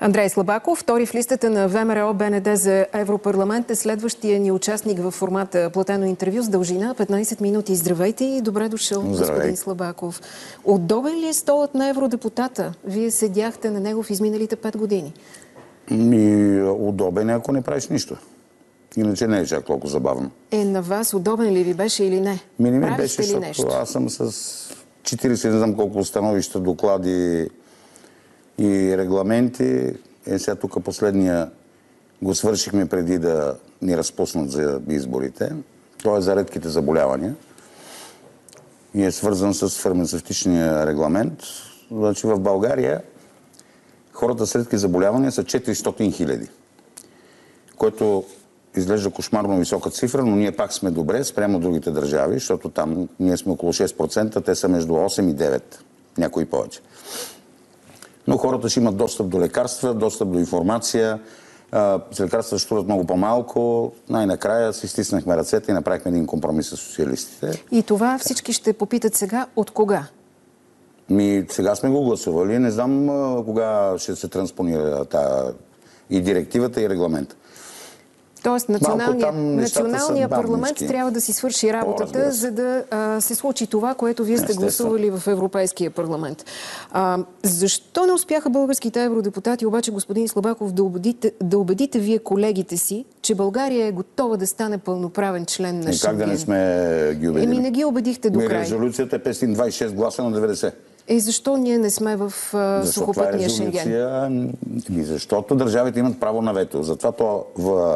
Андрей Слабаков, втори в листата на ВМРО БНД за Европарламент, е следващия ни участник в формата платено интервю с дължина 15 минути. Здравейте и добре дошъл, господин Слабаков. Удобен ли е столът на евродепутата? Вие седяхте на него в изминалите 5 години. Удобен е, ако не правиш нищо. Иначе не е чак толкова забавно. На вас удобен ли ви беше или не? Не ми беше, защото аз съм с 40, не знам колко становища, доклади и регламенти. Сега тук последния го свършихме преди да ни разпуснат за изборите. Той е за редките заболявания и е свързан с фармацевтичния регламент. Значи в България хората с редки заболявания са 400 хиляди, което изглежда кошмарно висока цифра, но ние пак сме добре спрямо другите държави, защото там ние сме около 6%, те са между 8 и 9, някои повече. Но хората ще имат достъп до лекарства, достъп до информация, лекарства ще струват много по-малко. Най-накрая си стиснахме ръцете и направихме един компромис с социалистите. И това всички ще попитат сега от кога? Сега сме го гласували, не знам кога ще се транспонира и директивата, и регламента. Тоест националният парламент трябва да си свърши работата, за да се случи това, което вие сте гласували в Европейския парламент. Защо не успяха българските евродепутати, обаче, господин Слабаков, да убедите вие колегите си, че България е готова да стане пълноправен член на Шенген? Как да не сме ги убедили? Не ги убедихте до край. Резолюцията е 526 гласа на 90. Защо ние не сме в сухопътния Шенген? Защото държавите имат право на вето. Затова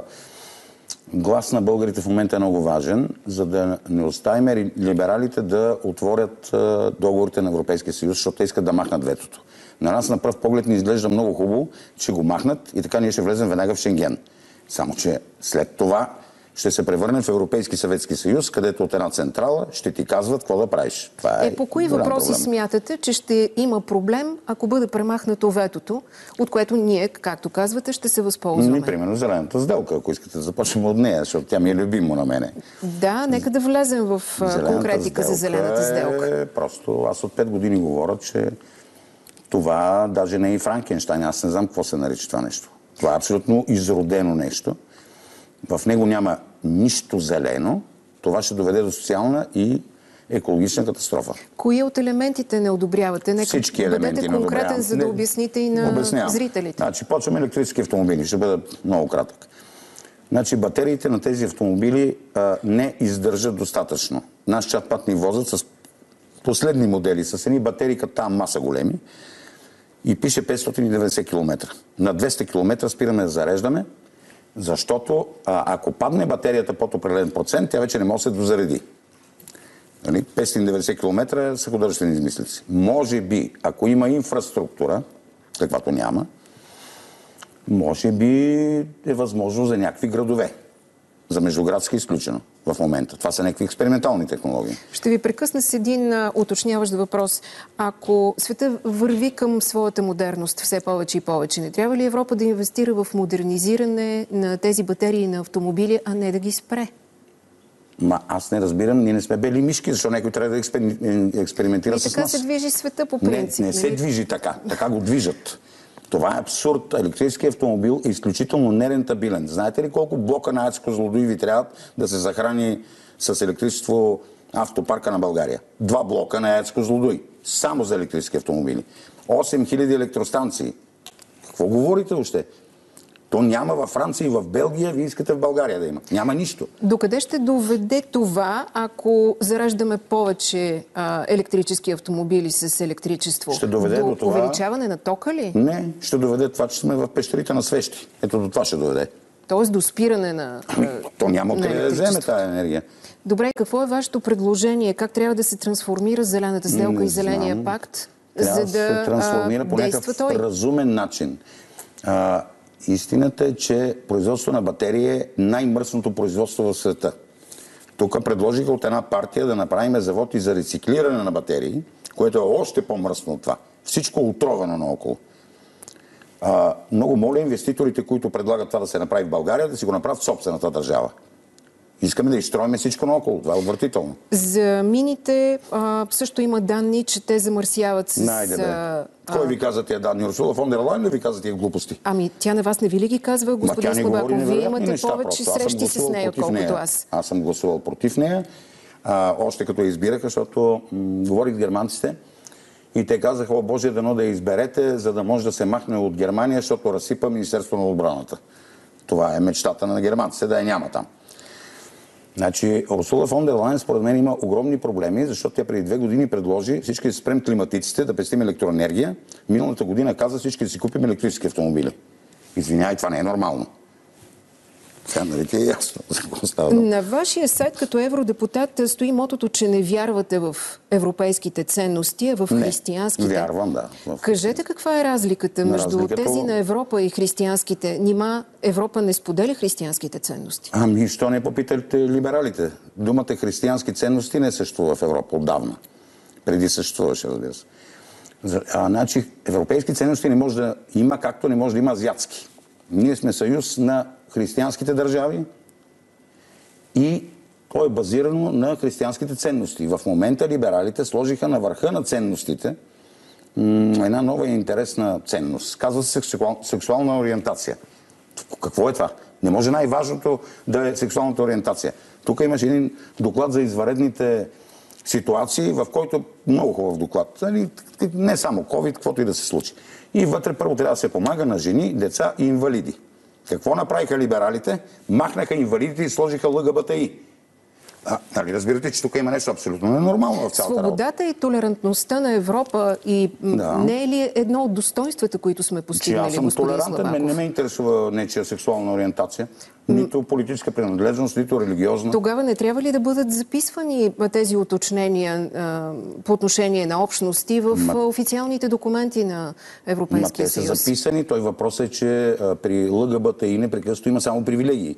глас на българите в момента е много важен, за да не оставим либералите да отворят договорите на Европейския съюз, защото те искат да махнат ветото. На нас на пръв поглед ни изглежда много хубаво, че го махнат и така ние ще влезем веднага в Шенген. Само че след това ще се превърне в Европейски съветски съюз, където от една централа ще ти казват какво да правиш. По кои въпроси смятате, че ще има проблем, ако бъде премахнато ветото, от което ние, както казвате, ще се възползваме? Примерно зелената сделка, ако искате да започнем от нея, защото тя ми е любимо на мене. Да, нека да влезем в конкретика за зелената сделка. Просто аз от 5 години говоря, че това даже не е и Франкенщайн. Аз не знам какво се нарича това нещо. Това е абсолютно изродено нещо. В него няма нищо зелено. Това ще доведе до социална и екологична катастрофа. Кои от елементите не одобрявате? Всички елементи бъдете конкретен, за да обясните и на зрителите. Почваме електрически автомобили. Ще бъда много кратък. Батериите на тези автомобили не издържат достатъчно. Наш чат-пат ни возят с последни модели, с едни батерии като там маса големи и пише 590 км. На 200 км спираме да зареждаме, защото ако падне батерията под определен процент, тя вече не може да се дозареди. 590 км са художествени измислици. Може би, ако има инфраструктура, каквато няма, може би е възможно за някакви градове. За междуградски изключено в момента. Това са някакви експериментални технологии. Ще ви прекъсна с един уточняващ въпрос. Ако света върви към своята модерност все повече и повече, не трябва ли Европа да инвестира в модернизиране на тези батерии на автомобили, а не да ги спре? Аз не разбирам, ние не сме бели мишки, защото някой трябва да експериментира с нас. И така се движи света по принцип. Не се движи така. Така го движат. Това е абсурд. Електрическият автомобил е изключително нерентабилен. Знаете ли колко блока на АЕЦ Козлодуй ви трябва да се захрани с електричество автопарка на България? 2 блока на АЕЦ Козлодуй. Само за електрически автомобили. 8000 електростанции. Какво говорите още? То няма във Франция и в Белгия, вие искате в България да има. Няма нищо. Докъде ще доведе това, ако зареждаме повече електрически автомобили с електричество? Ще доведе до това... увеличаване на тока ли? Не, ще доведе това, че сме в пещерите на свещи. Ето до това ще доведе. Тоест до спиране на То няма откъде да вземе тази енергия. Добре, какво е вашето предложение? Как трябва да се трансформира зелената сделка и зеления пакт, за да се трансформира по някакъв разумен начин. Истината е, че производство на батерии е най-мръсното производство в света. Тук предложиха от една партия да направим завод и за рециклиране на батерии, което е още по-мръсно от това. Всичко отровено наоколо. Много моля инвеститорите, които предлагат това да се направи в България, да си го направят в собствената държава. Искаме да изстроиме всичко наоколо. Това е отвратително. За мините също има данни, че те замърсяват с... Кой ви каза тия данни? Урсула фон дер Лайен ли ви каза тия глупости? Ами, тя на вас не ви ли ги казва, господин Слабаков? Вие имате повече срещи с нея, отколкото аз. Аз съм гласувал против нея, още като я избираха, защото говорих с германците и те казаха: о Боже, дано да я изберете, за да може да се махне от Германия, защото разсипа Министерство на отбраната. Това е мечтата на германците, да я няма там. Значи, Урсула фон дер Лайен според мен има огромни проблеми, защото тя преди 2 години предложи всички да спрем климатиците, да пестим електроенергия. Миналата година каза всички да си купим електрически автомобили. Извинявай, това не е нормално. Сега, нали ти е ясно за какво става дума? На вашия сайт като евродепутат стои мотото, че не вярвате в европейските ценности, а в християнските. Не, вярвам, да. Кажете каква е разликата между тези на Европа и християнските? Нима Европа не споделя християнските ценности? Ами, що не попитате либералите? Думата християнски ценности не съществува в Европа отдавна. Преди съществуваше, разбира се. Значи, европейски ценности не може да има, както не може да има азиатски. Ние сме съюз на християнските държави и то е базирано на християнските ценности. В момента либералите сложиха на върха на ценностите една нова и интересна ценност. Казва се сексуална ориентация. Какво е това? Не може най-важното да е сексуалната ориентация. Тук имаш един доклад за извънредните ситуации, в който много хубав доклад. Не само COVID, каквото и да се случи. И вътре първо трябва да се помага на жени, деца и инвалиди. Какво направиха либералите? Махнаха инвалидите и сложиха ЛГБТИ. Нали разбирате, че тук има нещо абсолютно ненормално в цялата работа. Свободата и толерантността на Европа и не е ли едно от достоинствата, които сме постигнали, господин Слабаков? Аз съм толерантен, не ме интересува нечия сексуална ориентация, нито политическа принадлежност, нито религиозна. Тогава не трябва ли да бъдат записвани тези уточнения по отношение на общности в официалните документи на Европейския съюз? Те са записани. Той въпрос е, че при ЛГБТИ непрекъснато има само привилегии.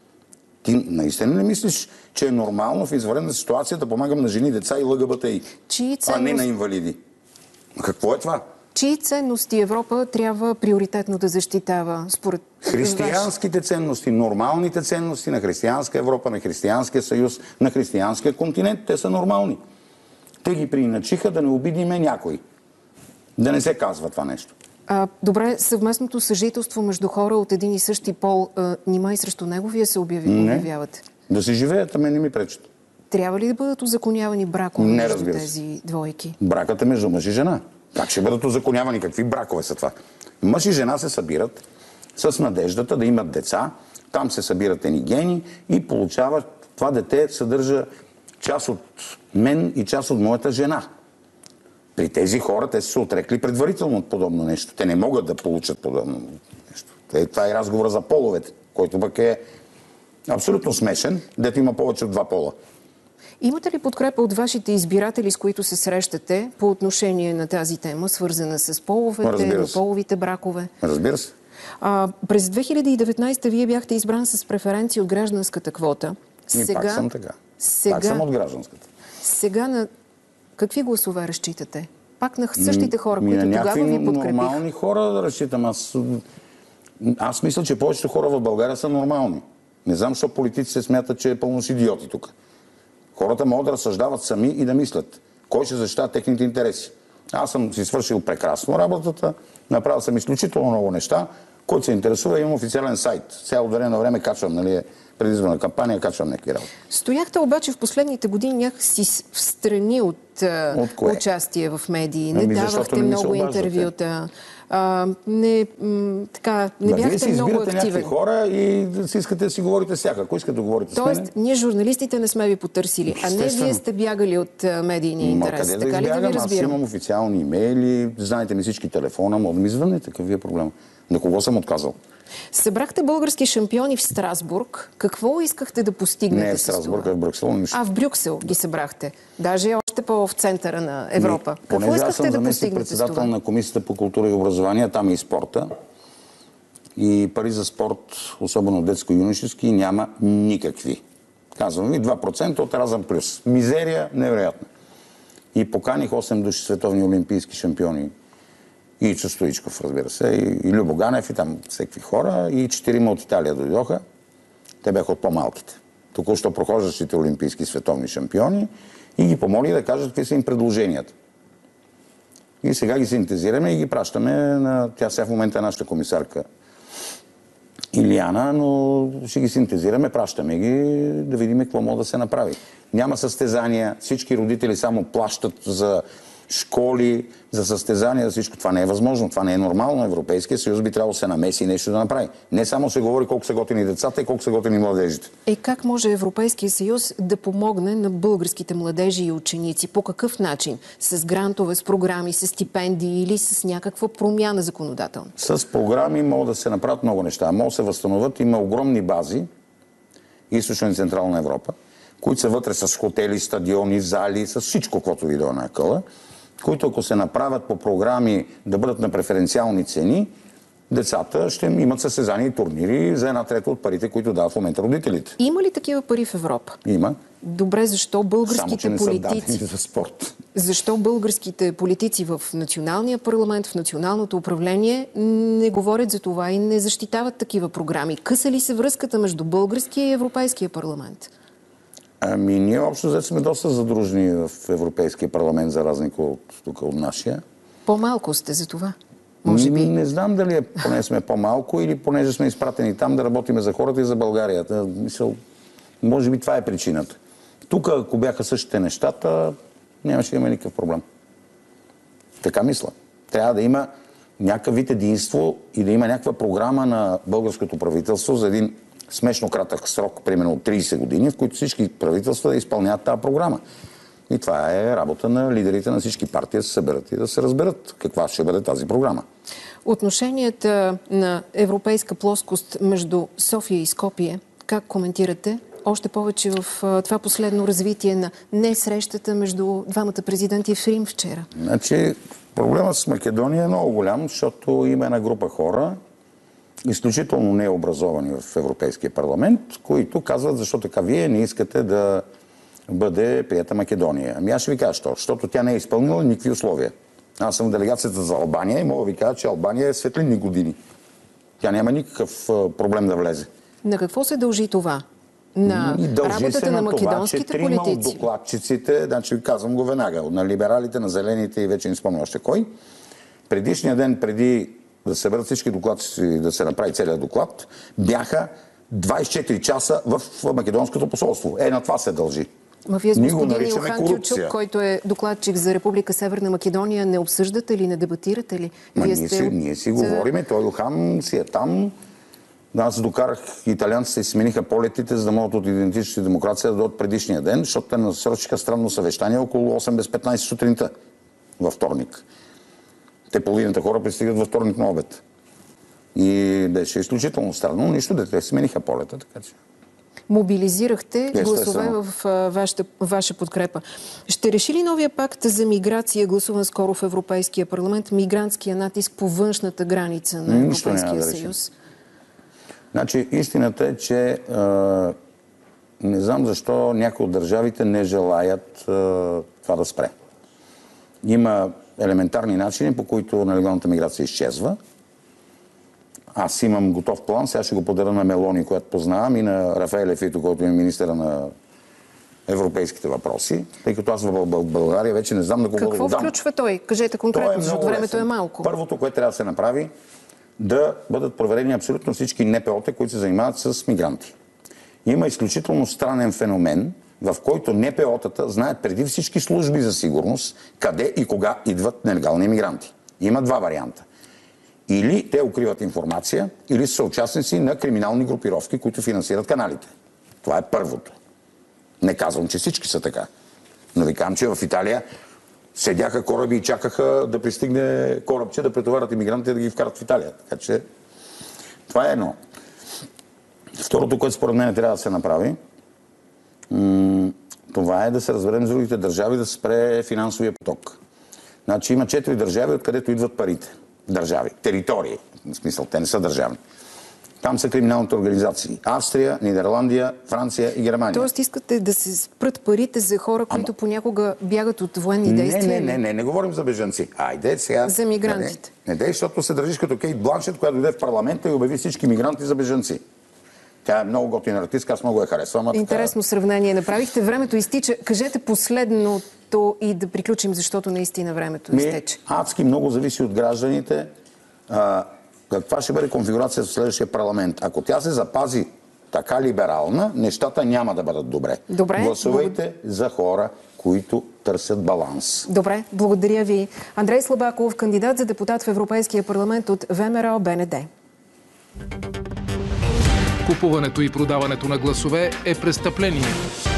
Ти наистина не мислиш, че е нормално в извънредна ситуация да помагам на жени, деца и ЛГБТИ, а не на инвалиди? Какво е това? Чии ценности Европа трябва приоритетно да защитава според християнските ценности, нормалните ценности на християнска Европа, на християнския съюз, на християнския континент, те са нормални. Те ги прииначиха да не обидиме някой. Да не се казва това нещо. Добре, съвместното съжителство между хора от един и същи пол, нима и срещу него вие се обявявате? Да си живеят, ами не ми пречат. Трябва ли да бъдат узаконявани бракове между тези двойки? Бракът е между мъж и жена. Как ще бъдат узаконявани? Какви бракове са това? Мъж и жена се събират с надеждата да имат деца, там се събират едни гени и получават, това дете съдържа част от мен и част от моята жена. При тези хора те са се отрекли предварително от подобно нещо. Те не могат да получат подобно нещо. Това е разговора за половете, който пък е абсолютно смешен, дето има повече от 2 пола. Имате ли подкрепа от вашите избиратели, с които се срещате по отношение на тази тема, свързана с половете, половите бракове? Разбира се. През 2019 вие бяхте избран с преференции от гражданската квота. Пак съм така. Пак съм от гражданската. Сега на какви гласове разчитате? Пак на същите хора, които тогава ви подкрепиха? Нормални хора да разчитам. Аз мисля, че повечето хора в България са нормални. Не знам, защо политиците смятат, че е пълно с идиоти тук. Хората могат да разсъждават сами и да мислят кой ще защитава техните интереси. Аз съм си свършил прекрасно работата, направил съм изключително много неща. Който се интересува, имам официален сайт. Сега от време на време качвам, нали, предизборна кампания, качвам някакви работи. Стояхте обаче в последните години някакси в страни от участие в медии. Не давахте много интервюта. Не бяхте много активен. Някакви хора и си искате да си говорите всяка. Ако искате да говорите с мене... Тоест, ние журналистите не сме ви потърсили, а не вие сте бягали от медийния интерес. Къде да избягам? Аз имам официални имейли, знаете ми всички телефона, мога да ми звънете, какъв ви е проблема? На кого съм отказал? Събрахте български шампиони в Страсбург. Какво искахте да постигнете? Не в Страсбург, а в Брюксел. В Брюксел ги събрахте. Даже още по-в центъра на Европа. Какво искахте да постигнете с това? Председател на Комисията по култура и образование, там е и спорта. И пари за спорт, особено детско-юношески, няма никакви. Казвам ви, 2% от Разъм плюс. Мизерия невероятна. И поканих 8 души световни олимпийски шампиони. И Ичо Стоичков, разбира се, и Любо Ганев, и там всеки хора, и 4 от Италия дойдоха. Те бяха от по-малките. току-що прохождащите олимпийски световни шампиони и ги помоли да кажат какви са им предложенията. И сега ги синтезираме и ги пращаме на... Тя сега в момента е нашата комисарка Илияна, но ще ги синтезираме, пращаме ги, да видим какво може да се направи. Няма състезания, всички родители само плащат за школи, за състезания, за всичко. Това не е възможно, това не е нормално. Европейския съюз би трябвало да се намеси и нещо да направи. Не само се говори колко са готини децата и колко са готини младежите. Как може Европейския съюз да помогне на българските младежи и ученици? По какъв начин? С грантове, с програми, с стипендии или с някаква промяна законодателна? С програми могат да се направят много неща. Могат да се възстановят. Има огромни бази, източна и централна Европа, които са вътре с хотели, стадиони, зали, с всичко, което видео на къла, които ако се направят по програми да бъдат на преференциални цени, децата ще имат състезания и турнири за 1/3 от парите, които дават в момента родителите. Има ли такива пари в Европа? Има. Добре, защо българските само, че не политици... са дадени за спорт. Защо българските политици в националния парламент, в националното управление не говорят за това и не защитават такива програми? Къса ли се връзката между българския и европейския парламент? Ние общо взето сме доста задружни в Европейския парламент, за разлика от нашия. По-малко сте за това, може би. Не знам дали поне сме по-малко или понеже сме изпратени там да работиме за хората и за България. Може би това е причината. Тук, ако бяха същите нещата, нямаше да има никакъв проблем. Така мисля. Трябва да има някакъв вид единство и да има някаква програма на българското правителство за един смешно кратък срок, примерно от 30 години, в които всички правителства да изпълняват тази програма. И това е работа на лидерите на всички партии да се съберат и да се разберат каква ще бъде тази програма. Отношенията на европейска плоскост между София и Скопие, как коментирате? Още повече в това последно развитие на несрещата между двамата президенти в Рим вчера. Значи, проблемът с Македония е много голям, защото има една група хора, изключително необразовани в Европейския парламент, които казват, защо така вие не искате да бъде прията Македония. Аз ще ви кажа, защото тя не е изпълнила никакви условия. Аз съм в делегацията за Албания и мога да ви кажа, че Албания е светлинни години. Тя няма никакъв проблем да влезе. На какво се дължи това? На работата на македонските политици? Трима от докладчиците, значи ви казвам го веднага, на либералите, на зелените и вече не спомня още кой, предишния ден преди да се съберат всички докладчици и да се направи целият доклад, бяха 24 часа в македонското посолство. На това се дължи. Вие с господин Илхан Кючук, който е докладчик за Република Северна Македония, не обсъждате ли, не дебатирате ли? Ние си говориме, той Илхан си е там. Аз докарах италианците и смениха полетите, за да могат от идентичната демокрация да дойдат предишния ден, защото те насрочиха странно съвещание около 8 без 15 сутринта във вторник. Те половината хора пристигат във вторник на обед. И беше изключително странно, нищо дете смениха полета, така че... Мобилизирахте гласове в ваша подкрепа. Ще реши ли новия пакт за миграция, гласуван скоро в Европейския парламент, мигрантския натиск по външната граница на Европейския съюз? Значи, истината е, че не знам защо някои от държавите не желаят това да спре. Има елементарни начини, по които нелегалната миграция изчезва. Аз имам готов план, сега ще го подаря на Мелони, която познавам, и на Рафаеле Фито, който е министъра на европейските въпроси, тъй като аз в България вече не знам на кого да го дам. Какво включва той? Кажете конкретно, защото времето е малко. Първото, което трябва да се направи, да бъдат проверени абсолютно всички НПО-та, които се занимават с мигранти. Има изключително странен феномен, в който НПО-тата знаят преди всички служби за сигурност къде и кога идват нелегални мигранти. Има два варианта. Или те укриват информация, или са участници на криминални групировки, които финансират каналите. Това е първото. Не казвам, че всички са така. Но ви казвам, че в Италия седяха кораби и чакаха да пристигне корабче, да претоварят имигрантите и да ги вкарат в Италия. Така че това е едно. Второто, което според мен трябва да се направи, това е да се разберем с другите държави, да спре финансовия поток. Значи има 4 държави, откъдето идват парите. Държави, територии. В смисъл, те не са държавни. Там са криминалните организации. Австрия, Нидерландия, Франция и Германия. Тоест искате да се спрат парите за хора, които понякога бягат от военни действия? Не говорим за бежанци. Айде сега... За мигрантите. Не, защото се държиш като Кейт Бланшет, която дойде в парламента и обяви всички мигранти за бежанци. Тя е много готина артистка, аз много я харесвам. Интересно сравнение направихте. Времето изтича. Кажете последното и да приключим, защото наистина времето изтече. Адски много зависи от гражданите. Каква ще бъде конфигурация в следващия парламент? Ако тя се запази така либерална, нещата няма да бъдат добре. Гласувайте за хора, които търсят баланс. Добре, благодаря ви. Андрей Слабаков, кандидат за депутат в Европейския парламент от ВМРО БНД. Купуването и продаването на гласове е престъпление.